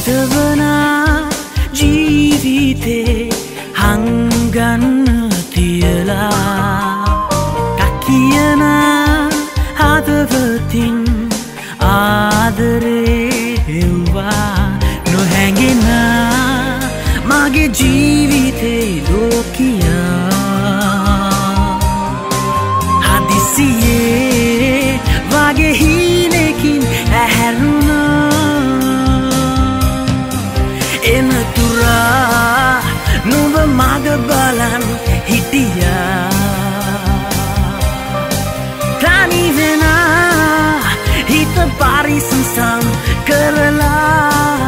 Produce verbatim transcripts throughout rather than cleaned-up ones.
රිදවන ජීවිතේ හංගන්න තියලා කකියන හදවතින් ආදරේ හෙව්වා නොහැඟෙන මගේ ජීවිතේ ලෝකියා හදිසියේ වගේ හීනකින් ඇහැරුණා එන තුරා නුඹ මග බලන් හිටියා තනි වෙන හිත පරිසම් කරලා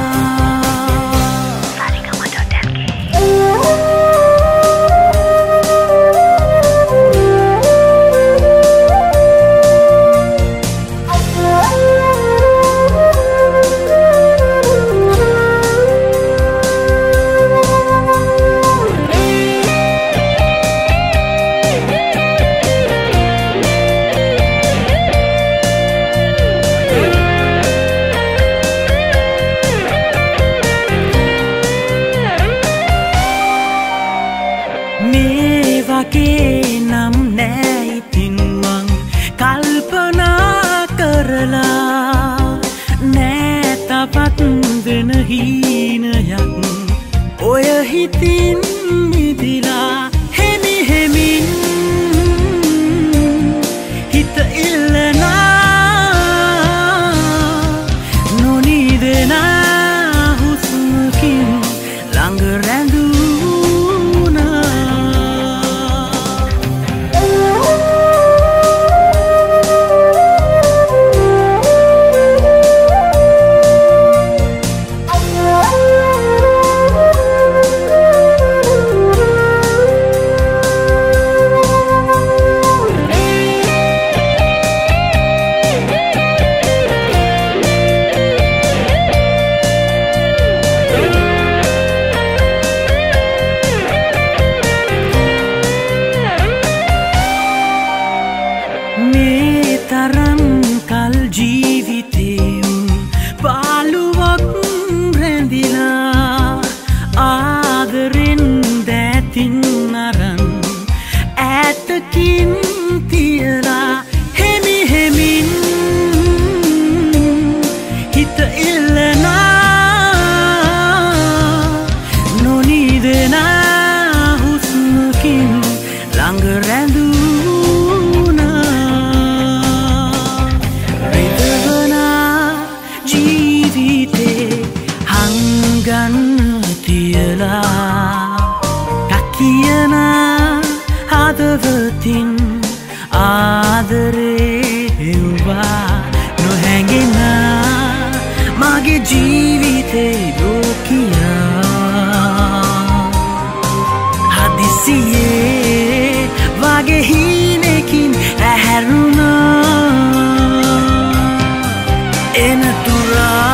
මේ වගේ නම් නෑ ඉතින් මං කල්පනා කරලා නෑ තවත් වෙන හීනයක් ඔය හිතින් මිදිලා හෙමි හෙමින් හිත ඉල්ලනා නොනිදෙන හුස්මකින් ළඟ රැඳු මේ තරම් කල් ජීවිතේ පාළුවක් රැඳිලා ආදරෙන් දැතින් අරන් ඈතකින් තියලා හෙමි හෙමින් හිත ඉල්ලනා නොනිදෙන හුස්මකින් ළඟ රැඳු ගන්න තියලා කකියන හදවතින් ආදරේ හෙව්වා නොහැඟෙන මගේ ජීවිතේ ලෝකියා හදිසියේ වගේ හීනකින් ඇහැරුණා එන තුරා